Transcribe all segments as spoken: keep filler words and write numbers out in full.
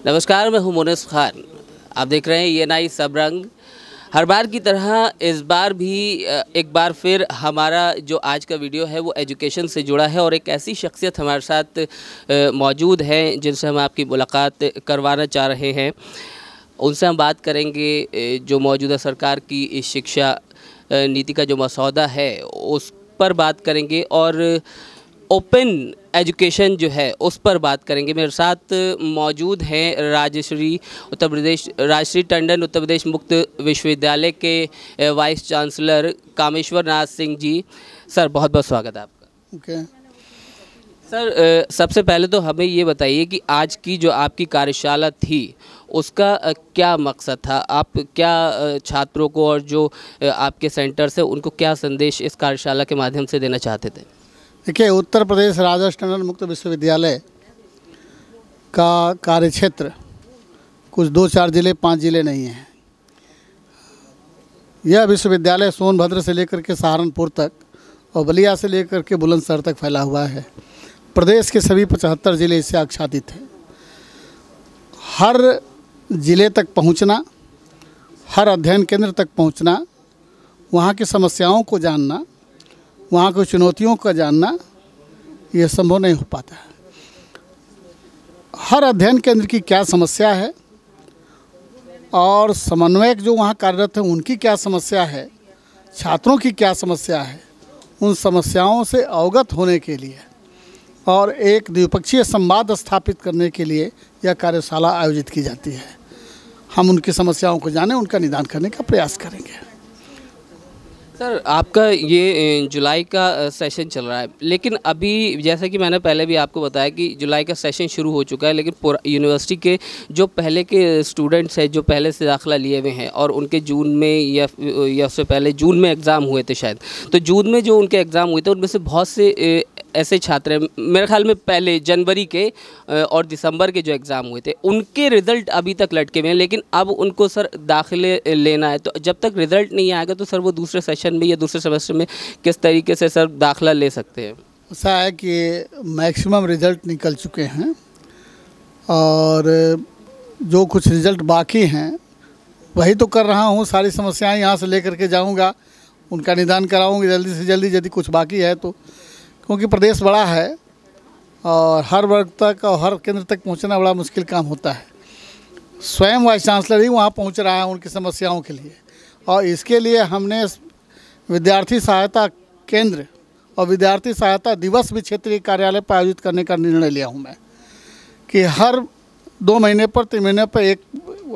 नमस्कार, मैं हूं मोनिस खान। आप देख रहे हैं ये नाई सब रंग। हर बार की तरह इस बार भी एक बार फिर हमारा जो आज का वीडियो है वो एजुकेशन से जुड़ा है और एक ऐसी शख्सियत हमारे साथ मौजूद है जिनसे हम आपकी मुलाकात करवाना चाह रहे हैं। उनसे हम बात करेंगे जो मौजूदा सरकार की इस शिक्षा नीति का जो मसौदा है उस पर बात करेंगे और ओपन एजुकेशन जो है उस पर बात करेंगे। मेरे साथ मौजूद हैं राजश्री उत्तर प्रदेश राजश्री टंडन उत्तर प्रदेश मुक्त विश्वविद्यालय के vice chancellor Kameshwar Nath Singh ji. Sir, बहुत बहुत स्वागत है आपका। Okay okay. सर, सबसे पहले तो हमें ये बताइए कि आज की जो आपकी कार्यशाला थी उसका क्या मकसद था? आप क्या छात्रों को और जो आपके सेंटर से उनको क्या संदेश इस कार्यशाला के माध्यम से देना चाहते थे? देखिए, उत्तर प्रदेश राजश्री टंडन मुक्त विश्वविद्यालय का कार्यक्षेत्र कुछ दो चार ज़िले पांच ज़िले नहीं हैं। यह विश्वविद्यालय सोनभद्र से लेकर के सहारनपुर तक और बलिया से लेकर के बुलंदशहर तक फैला हुआ है। प्रदेश के सभी पचहत्तर ज़िले इससे आच्छादित हैं। हर ज़िले तक पहुंचना, हर अध्ययन केंद्र तक पहुंचना, वहाँ की समस्याओं को जानना, वहाँ की चुनौतियों का जानना, यह संभव नहीं हो पाता है। हर अध्ययन केंद्र की क्या समस्या है और समन्वयक जो वहाँ कार्यरत हैं उनकी क्या समस्या है, छात्रों की क्या समस्या है, उन समस्याओं से अवगत होने के लिए और एक द्विपक्षीय संवाद स्थापित करने के लिए यह कार्यशाला आयोजित की जाती है। हम उनकी समस्याओं को जानें, उनका निदान करने का प्रयास करेंगे। सर, आपका ये जुलाई का सेशन चल रहा है, लेकिन अभी जैसा कि मैंने पहले भी आपको बताया कि जुलाई का सेशन शुरू हो चुका है, लेकिन पूरा यूनिवर्सिटी के जो पहले के स्टूडेंट्स हैं जो पहले से दाखिला लिए हुए हैं और उनके जून में या या उससे पहले जून में एग्ज़ाम हुए थे शायद, तो जून में जो उनके एग्ज़ाम हुए थे उनमें से बहुत से ऐसे छात्र हैं, मेरे ख्याल में पहले जनवरी के और दिसंबर के जो एग्ज़ाम हुए थे उनके रिज़ल्ट अभी तक लटके हुए हैं, लेकिन अब उनको सर दाखिले लेना है। तो जब तक रिज़ल्ट नहीं आएगा तो सर वो दूसरे सेशन में या दूसरे सेमेस्टर में किस तरीके से सर दाखिला ले सकते हैं? ऐसा है कि मैक्सिमम रिज़ल्ट निकल चुके हैं और जो कुछ रिज़ल्ट बाकी हैं वही तो कर रहा हूँ। सारी समस्याएं यहाँ से लेकर के जाऊँगा, उनका निदान कराऊँगी जल्दी से जल्दी। यदि कुछ बाकी है तो, क्योंकि प्रदेश बड़ा है और हर वर्ग तक और हर केंद्र तक पहुंचना बड़ा मुश्किल काम होता है। स्वयं वाइस चांसलर ही वहां पहुंच रहा है उनकी समस्याओं के लिए, और इसके लिए हमने विद्यार्थी सहायता केंद्र और विद्यार्थी सहायता दिवस भी क्षेत्रीय कार्यालय पर आयोजित करने का निर्णय लिया हूं मैं कि हर दो महीने पर तीन महीने पर एक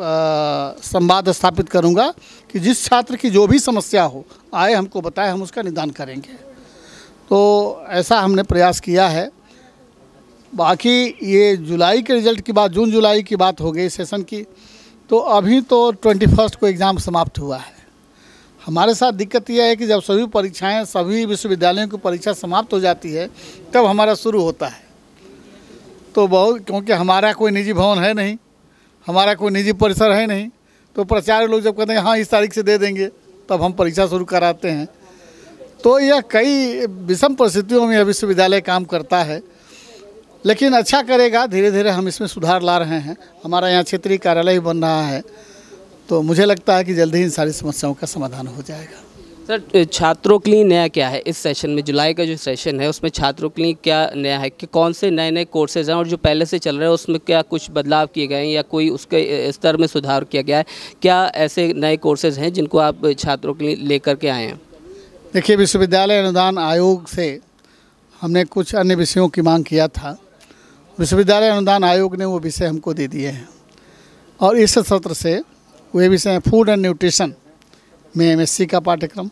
संवाद स्थापित करूँगा कि जिस छात्र की जो भी समस्या हो आए हमको बताए, हम उसका निदान करेंगे। तो ऐसा हमने प्रयास किया है। बाकी ये जुलाई के रिज़ल्ट की बात, जून जुलाई की बात हो गई सेशन की, तो अभी तो ट्वेंटी फर्स्ट को एग्ज़ाम समाप्त हुआ है। हमारे साथ दिक्कत यह है कि जब सभी परीक्षाएं, सभी विश्वविद्यालयों की परीक्षा समाप्त हो जाती है तब हमारा शुरू होता है। तो बहुत, क्योंकि हमारा कोई निजी भवन है नहीं, हमारा कोई निजी परिसर है नहीं, तो प्राचार्य लोग जब कहते हैं हाँ इस तारीख से दे देंगे तब हम परीक्षा शुरू कराते हैं। तो यह कई विषम परिस्थितियों में यह विश्वविद्यालय काम करता है, लेकिन अच्छा करेगा। धीरे धीरे हम इसमें सुधार ला रहे हैं। हमारा यहाँ क्षेत्रीय कार्यालय ही बन रहा है, तो मुझे लगता है कि जल्दी ही इन सारी समस्याओं का समाधान हो जाएगा। सर, छात्रों के लिए नया क्या है इस सेशन में? जुलाई का जो सेशन है उसमें छात्रों के लिए क्या नया है कि कौन से नए नए कोर्सेज हैं और जो पहले से चल रहे हैं उसमें क्या कुछ बदलाव किए गए हैं या कोई उसके स्तर में सुधार किया गया है? क्या ऐसे नए कोर्सेज हैं जिनको आप छात्रों के लिए लेकर के आए हैं? देखिए, विश्वविद्यालय अनुदान आयोग से हमने कुछ अन्य विषयों की मांग किया था। विश्वविद्यालय अनुदान आयोग ने वो विषय हमको दे दिए हैं और इस सत्र से वे विषय हैं फूड एंड न्यूट्रिशन में एमएससी का पाठ्यक्रम,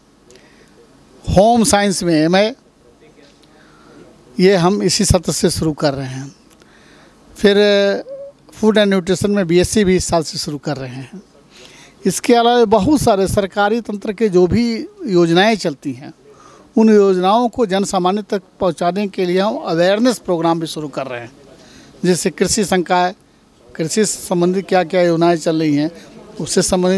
होम साइंस में एमए, ये हम इसी सत्र से शुरू कर रहे हैं। फिर फूड एंड न्यूट्रिशन में बीएससी भी इस साल से शुरू कर रहे हैं। इसके अलावा बहुत सारे सरकारी तंत्र के जो भी योजनाएं चलती हैं उन योजनाओं को जन सामान्य तक पहुंचाने के लिए हम अवेयरनेस प्रोग्राम भी शुरू कर रहे हैं। जैसे कृषि संकाय, कृषि से संबंधित क्या क्या योजनाएं चल रही हैं उससे संबंधित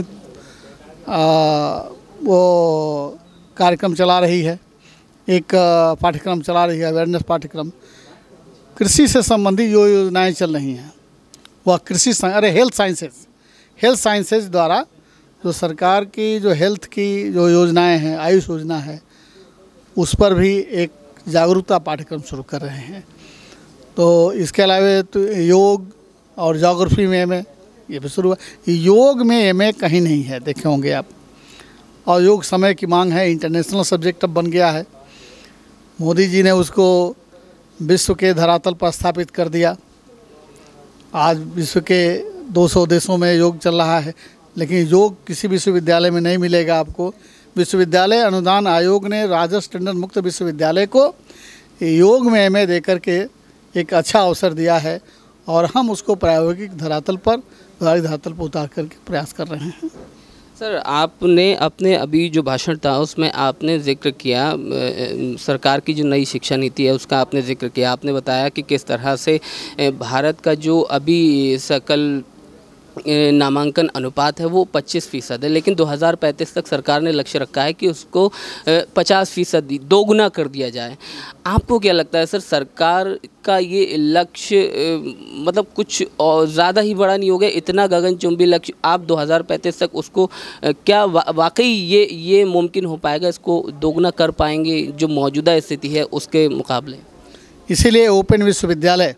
वो कार्यक्रम चला रही है, एक पाठ्यक्रम चला रही है, अवेयरनेस पाठ्यक्रम। कृषि से संबंधित जो योजनाएं चल रही हैं वह कृषि अरे हेल्थ साइंसेज हेल्थ साइंसेज द्वारा जो सरकार की जो हेल्थ की जो योजनाएं हैं, आयुष योजना है, उस पर भी एक जागरूकता पाठ्यक्रम शुरू कर रहे हैं। तो इसके अलावा तो योग और ज्योग्राफी में एम ए ये भी शुरू है। योग में एम ए कहीं नहीं है, देखे होंगे आप। और योग समय की मांग है, इंटरनेशनल सब्जेक्ट अब बन गया है। मोदी जी ने उसको विश्व के धरातल पर स्थापित कर दिया। आज विश्व के दो सौ देशों में योग चल रहा है, लेकिन योग किसी विश्वविद्यालय में नहीं मिलेगा आपको। विश्वविद्यालय अनुदान आयोग ने राजस्व टंडन मुक्त विश्वविद्यालय को योग में एम ए दे करके एक अच्छा अवसर दिया है, और हम उसको प्रायोगिक धरातल पर व्यावहारिक धरातल पर उतार करके प्रयास कर रहे हैं। सर, आपने अपने अभी जो भाषण था उसमें आपने जिक्र किया सरकार की जो नई शिक्षा नीति है उसका आपने जिक्र किया। आपने बताया कि किस तरह से भारत का जो अभी सकल नामांकन अनुपात है वो पच्चीस फीसद है, लेकिन दो हज़ार पैंतीस तक सरकार ने लक्ष्य रखा है कि उसको पचास फीसद दोगुना कर दिया जाए। आपको क्या लगता है सर, सरकार का ये लक्ष्य मतलब कुछ और ज़्यादा ही बड़ा नहीं हो गया? इतना गगनचुंबी लक्ष्य आप दो हज़ार पैंतीस तक उसको क्या वा, वाकई ये ये मुमकिन हो पाएगा, इसको दोगुना कर पाएंगे जो मौजूदा स्थिति है उसके मुकाबले? इसीलिए ओपन विश्वविद्यालय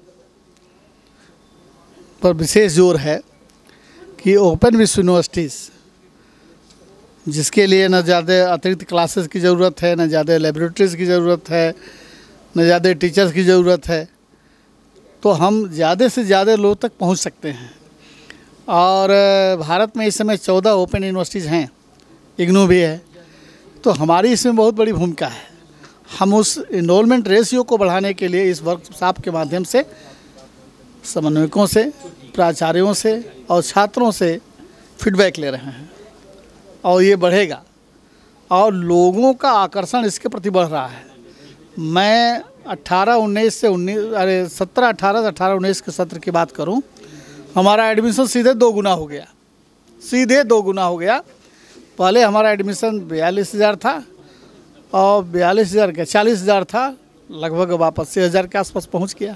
पर विशेष जोर है कि ओपन विश्व यूनिवर्सिटीज़, जिसके लिए न ज़्यादा अतिरिक्त क्लासेस की ज़रूरत है, न ज़्यादा लेबोरेटरीज़ की ज़रूरत है, न ज़्यादा टीचर्स की ज़रूरत है, तो हम ज़्यादा से ज़्यादा लोग तक पहुंच सकते हैं। और भारत में इस समय चौदह ओपन यूनिवर्सिटीज़ हैं, इग्नू भी है, तो हमारी इसमें बहुत बड़ी भूमिका है। हम उस इनरोलमेंट रेशियो को बढ़ाने के लिए इस वर्कशॉप के माध्यम से समन्वयकों से, प्राचार्यों से और छात्रों से फीडबैक ले रहे हैं, और ये बढ़ेगा और लोगों का आकर्षण इसके प्रति बढ़ रहा है। मैं अट्ठारह उन्नीस से उन्नीस अरे सत्रह अट्ठारह से अट्ठारह उन्नीस के सत्र की बात करूं, हमारा एडमिशन सीधे दो गुना हो गया, सीधे दो गुना हो गया। पहले हमारा एडमिशन बयालीस हज़ार था, और बयालीस हज़ार का चालीस हज़ार था, लगभग वापस अस्सी हज़ार के आसपास पहुंच गया।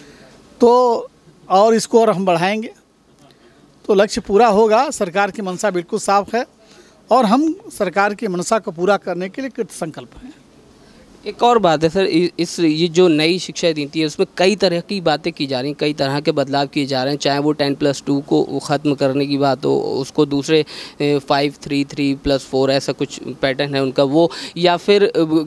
तो और इसको और हम बढ़ाएंगे तो लक्ष्य पूरा होगा। सरकार की मंशा बिल्कुल साफ है, और हम सरकार की मंशा को पूरा करने के लिए कृत संकल्प हैं। एक और बात है सर, इस ये जो नई शिक्षा नीति है उसमें कई तरह की बातें की जा रही हैं, कई तरह के बदलाव किए जा रहे हैं, चाहे वो टेन प्लस टू को ख़त्म करने की बात हो, उसको दूसरे five three three plus four ऐसा कुछ पैटर्न है उनका वो, या फिर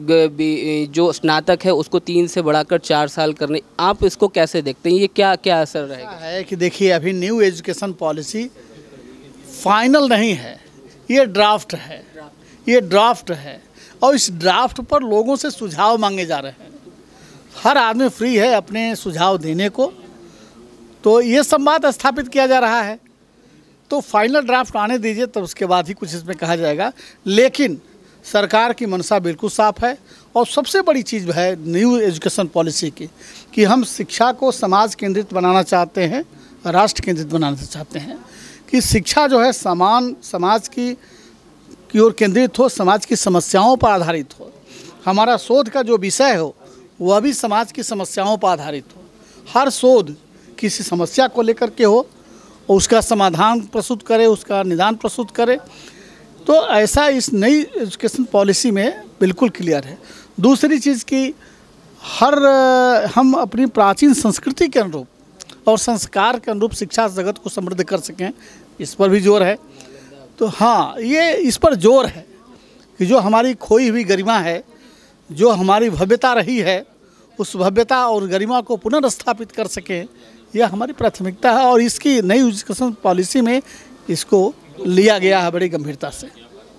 जो स्नातक है उसको तीन से बढ़ाकर चार साल करने। आप इसको कैसे देखते हैं, ये क्या क्या असर रहेगा? है कि देखिए, अभी न्यू एजुकेशन पॉलिसी फाइनल नहीं है, ये ड्राफ्ट है, ये ड्राफ्ट है और इस ड्राफ्ट पर लोगों से सुझाव मांगे जा रहे हैं। हर आदमी फ्री है अपने सुझाव देने को, तो ये संवाद स्थापित किया जा रहा है। तो फाइनल ड्राफ्ट आने दीजिए, तब उसके बाद ही कुछ इसमें कहा जाएगा। लेकिन सरकार की मंशा बिल्कुल साफ है, और सबसे बड़ी चीज़ है न्यू एजुकेशन पॉलिसी की कि हम शिक्षा को समाज केंद्रित बनाना चाहते हैं, राष्ट्र केंद्रित बनाना चाहते हैं, कि शिक्षा जो है समान समाज की की ओर केंद्रित हो, समाज की समस्याओं पर आधारित हो। हमारा शोध का जो विषय हो वह भी समाज की समस्याओं पर आधारित हो। हर शोध किसी समस्या को लेकर के हो, उसका समाधान प्रस्तुत करे, उसका निदान प्रस्तुत करे। तो ऐसा इस नई एजुकेशन पॉलिसी में बिल्कुल क्लियर है। दूसरी चीज़ कि हर हम अपनी प्राचीन संस्कृति के अनुरूप और संस्कार के अनुरूप शिक्षा जगत को समृद्ध कर सकें, इस पर भी जोर है। तो हाँ, ये इस पर जोर है कि जो हमारी खोई हुई गरिमा है, जो हमारी भव्यता रही है, उस भव्यता और गरिमा को पुनर्स्थापित कर सकें, यह हमारी प्राथमिकता है। और इसकी नई एजुकेशन पॉलिसी में इसको लिया गया है बड़ी गंभीरता से।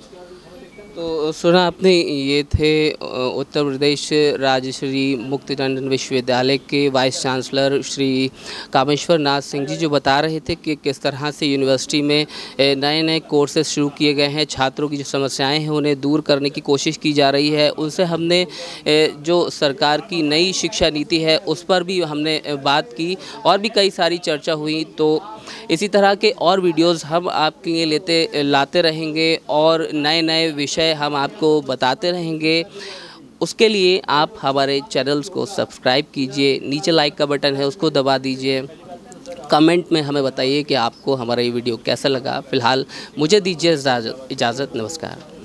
तो सुना आपने, ये थे उत्तर प्रदेश राजश्री मुक्तिटंडन विश्वविद्यालय के वाइस चांसलर श्री कामेश्वर नाथ सिंह जी, जो बता रहे थे कि किस तरह से यूनिवर्सिटी में नए नए कोर्सेज शुरू किए गए हैं, छात्रों की जो समस्याएं हैं उन्हें दूर करने की कोशिश की जा रही है। उनसे हमने जो सरकार की नई शिक्षा नीति है उस पर भी हमने बात की, और भी कई सारी चर्चा हुई। तो इसी तरह के और वीडियोज़ हम आपके लिए लेते लाते रहेंगे, और नए नए विषय हम आपको बताते रहेंगे। उसके लिए आप हमारे चैनल्स को सब्सक्राइब कीजिए, नीचे लाइक का बटन है उसको दबा दीजिए। कमेंट में हमें बताइए कि आपको हमारा ये वीडियो कैसा लगा। फ़िलहाल मुझे दीजिए इजाज़त इजाज़त नमस्कार।